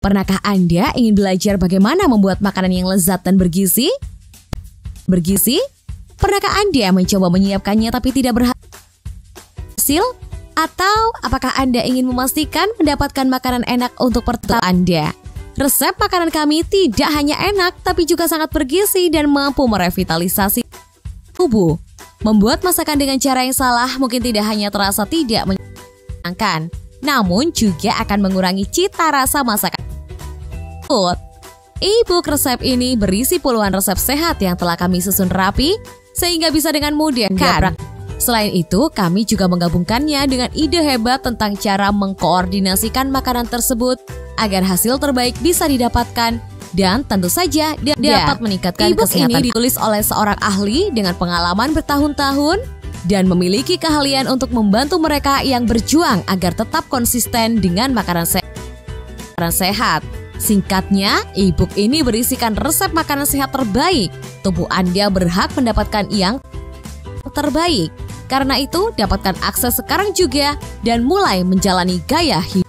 Pernahkah Anda ingin belajar bagaimana membuat makanan yang lezat dan bergizi? Pernahkah Anda mencoba menyiapkannya tapi tidak berhasil? Atau apakah Anda ingin memastikan mendapatkan makanan enak untuk pertama Anda? Resep makanan kami tidak hanya enak, tapi juga sangat bergizi dan mampu merevitalisasi tubuh. Membuat masakan dengan cara yang salah mungkin tidak hanya terasa tidak menyenangkan, namun juga akan mengurangi cita rasa masakan. E-book resep ini berisi puluhan resep sehat yang telah kami susun rapi sehingga bisa dengan mudah kan? Selain itu, kami juga menggabungkannya dengan ide hebat tentang cara mengkoordinasikan makanan tersebut agar hasil terbaik bisa didapatkan dan tentu saja dapat meningkatkan kesehatan. Ini ditulis oleh seorang ahli dengan pengalaman bertahun-tahun dan memiliki keahlian untuk membantu mereka yang berjuang agar tetap konsisten dengan makanan sehat. Singkatnya, e-book ini berisikan resep makanan sehat terbaik. Tubuh Anda berhak mendapatkan yang terbaik. Karena itu, dapatkan akses sekarang juga dan mulai menjalani gaya hidup